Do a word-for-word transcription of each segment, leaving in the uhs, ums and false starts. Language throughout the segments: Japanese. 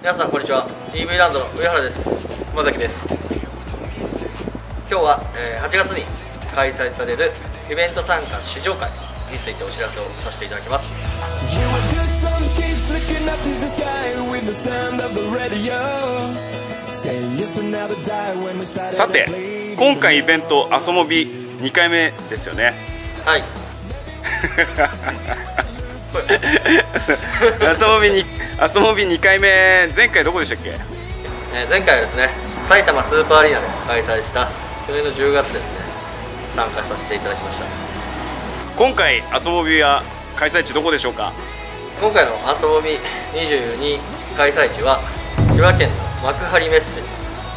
皆さんこんにちは。 イーブイ ランドの上原です。 熊崎です。 今日は、えー、はちがつに開催されるイベント参加試乗会についてお知らせをさせていただきます。 さて、今回イベントアソモビにかいめですよね。 はいアソモビにアソモビにかいめ、前回どこでしたっけ？ えー、前回はですね、埼玉スーパーアリーナで開催した去年のじゅうがつですね、参加させていただきました。 今回アソモビは開催地どこでしょうか？ 今回のアソモビにじゅうに開催地は千葉県の幕張メッセ。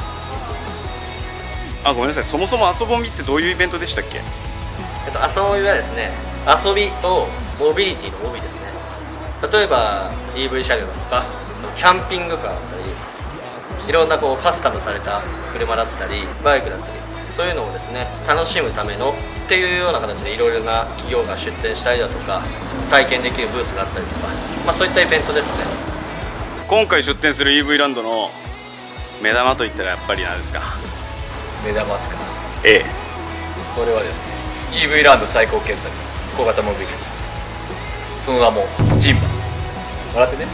あ、ごめんなさい、そもそもアソモビってどういうイベントでしたっけ？ えっと、アソモビはですね、遊びとモビリティのモビですね。例えば イーブイ 車両とかキャンピングカーだったり、いろんなこうカスタムされた車だったりバイクだったり、そういうのをですね楽しむためのっていうような形でいろいろな企業が出展したりだとか、体験できるブースがあったりとか、まあ、そういったイベントですね。 今回出展する イーブイ ランドの目玉といったらやっぱり何ですか？ 目玉っすか？ ええ、 それはですね、 イーブイ ランド最高傑作小型モビリティ、その名もジンマ。笑ってね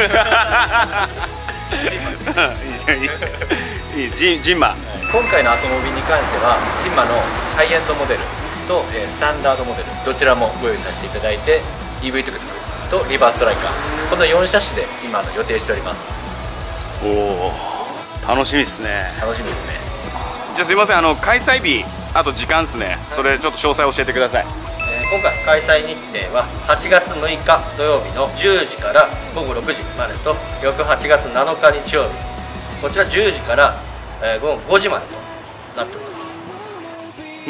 いいじゃんいいじゃんいいジンジンマ。 今回のアソモビに関してはジンマのハイエンドモデルと、えー、スタンダードモデルどちらもご用意させていただいて、 イーブイ トゥクトゥクとリバースストライカー、このよん車種で今の予定しております。 おお、楽しみですね。 楽しみですね。 じゃあすいません、あの開催日、あと時間ですね、それちょっと詳細教えてください。 えー、今回開催日程ははちがつむいか土曜日のじゅうじからごごろくじまでと、翌はちがつなのか日曜日、こちらじゅうじから、えー、ごごごじまでとなっております。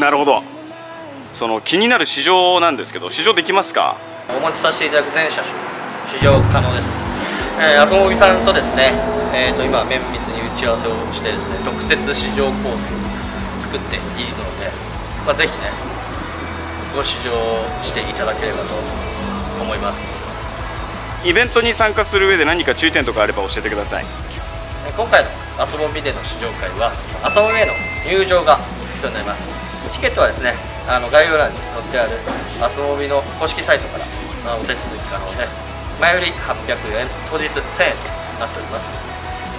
なるほど。その気になる試乗なんですけど、試乗できますか？ お持ちさせていただく全車種試乗可能です。えー、アソモビさんとですね、えー、と今綿密に打ち合わせをしてですね、特設試乗コースを作っているので、まあ、ぜひねご試乗していただければと思います。 イベントに参加する上で何か注意点とかあれば教えてください。 今回のアソモビでの試乗会はアソモビへの入場が必要になります。チケットはですね、あの概要欄に載ってあるアソモビの公式サイトから、まあ、お手続き可能で、前よりはっぴゃくえん、当日せんえんとなっております。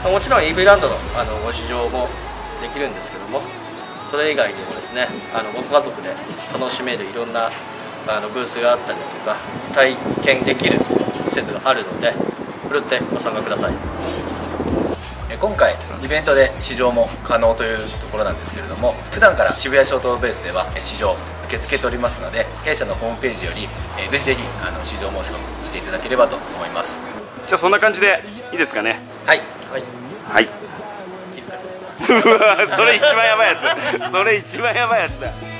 もちろん イーブイ ランドのあのご試乗もできるんですけども、それ以外にもですね、あのご家族で楽しめるいろんなあのブースがあったりだとか、体験できる施設があるので、ふるってご参加ください。 今回イベントで試乗も可能というところなんですけれども、普段から渋谷ショートベースでは試乗受け付けておりますので、弊社のホームページより、えー、ぜひぜひあの試乗申し込みしていただければと思います。 じゃあそんな感じでいいですかね？ はいはいはいそれ一番やばいやつそれ一番やばいやつだ。